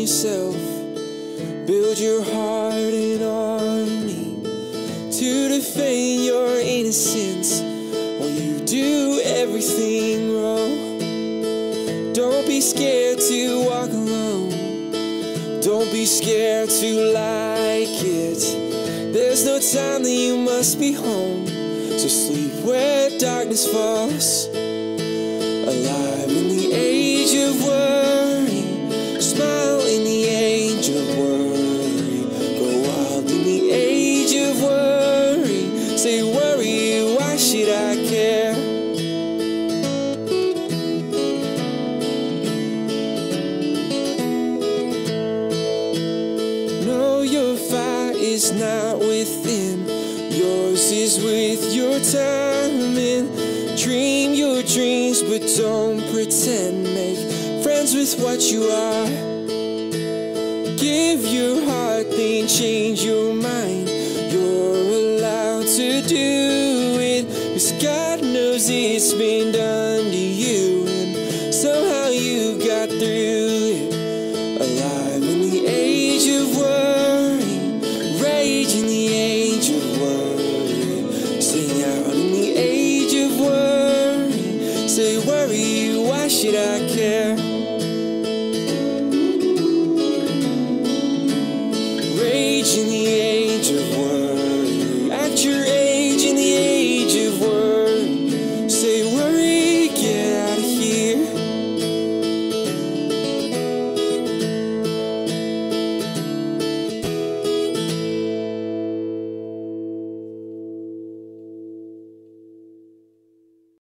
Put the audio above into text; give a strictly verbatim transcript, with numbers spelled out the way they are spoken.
yourself. Build your heart an army to defend your innocence while you do everything wrong. Don't be scared to walk alone. Don't be scared to like it. There's no time that you must be home. So sleep where darkness falls. Alive in the age of worry, smile in the age of worry, go wild in the age of worry. Say worry, why should I care? No, your fight is not within, yours is with your timing. Dream your dreams, but don't pretend. Make friends with what you are. Give your heart, then change your mind. You're allowed to do it, 'cause God knows it's been done to you, and somehow you got through it. Alive in the age of worry, rage in the age of worry, sing out in the age of worry. Say worry, why should I care? Rage in the